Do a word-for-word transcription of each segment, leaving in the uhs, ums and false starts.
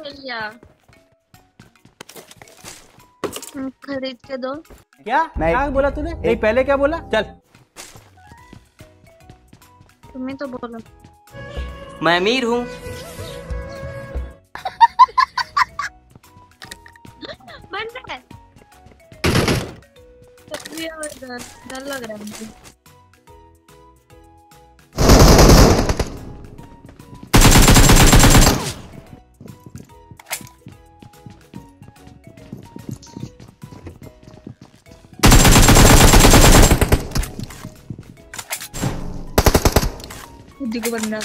ले लिया। खरीद के दो। क्या क्या बोला तूने? नहीं पहले क्या बोला? चल तुम ही तो बोलो। मैं अमीर हूँ। बन रहा है। डर डर लग रहा है मुझे। खुद को बंदा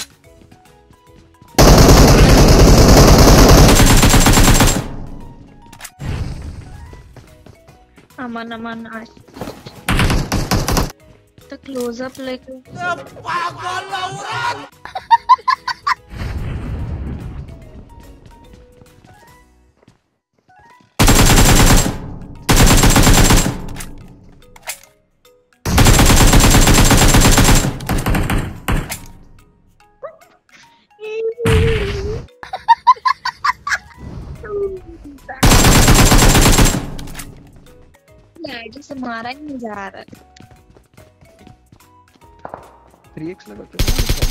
अमन अमन आज तो क्लोजअप लेके पागल औरत। आईडी से मारा ही नहीं जा रहा है। थ्री एक्स लगा तो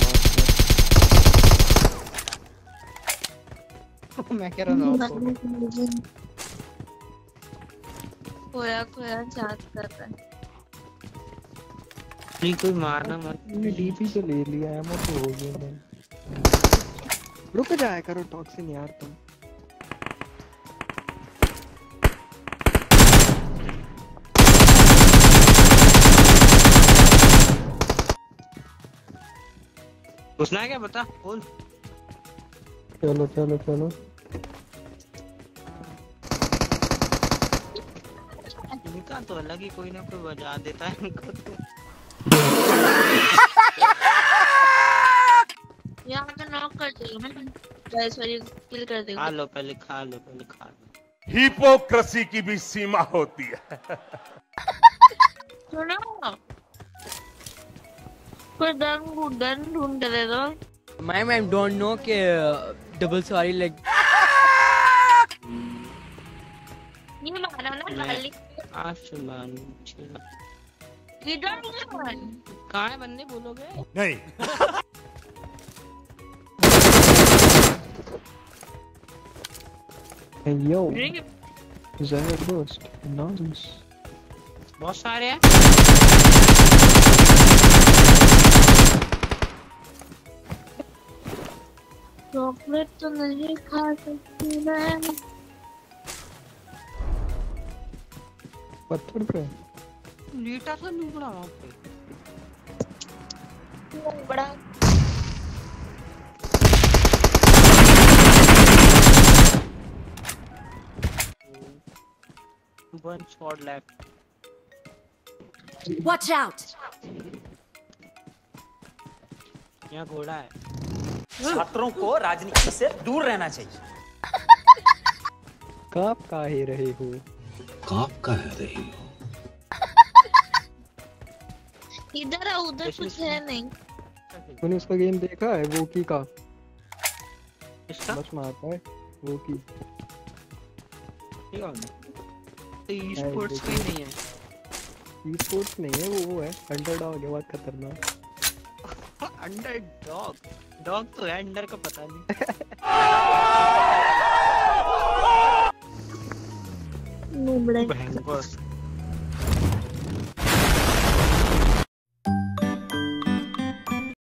मैं कह रहा हूँ खोया खोया याद कर रहा है। नहीं कोई मारना मत। डीपी तो ले लिया है, मैं तो हो गया मैं। रुक जाया करो टॉक्सिन यार तुम। घुसना है क्या बता बोल। चलो चलो चलो इनका तो अलग ही कोई ना कोई बजा देता है इनको तो। यहाँ पे नॉक कर देगा मैं गाइस वाली किल कर देगा। खा लो पहले खा लो पहले खा लो। हिपोक्रेसी की भी सीमा होती है। सुनो कोई गन गन ढूंढ के दे दो। मैम आई डोंट नो कि डबल सॉरी लाइक ये मारा ना खाली आसमान इधर कहाँ है बंदे बोलोगे? नहीं Hey yo, Zagorst, nice. बहुत सारे हैं। चॉकलेट तो नहीं खा सकती मैं। पत्थर पे लीटा सा नुकड़ा वहाँ पे बड़ा one shot left. Watch out! यहाँ घोड़ा है। छात्रों को राजनीति से दूर रहना चाहिए। काप काहे रहे हो? काप कह रही हो? इधर है उधर कुछ है नहीं। तूने उसका गेम देखा है वो की का? इसका? बस मारता है वो की। ठीक है। तो ई स्पोर्ट्स का ही नहीं है। ई स्पोर्ट्स नहीं है वो वो है अंडरडॉग है बहुत खतरनाक। अंडरडॉग डॉग तो है अंडर का पता नहीं। नूबड़े बस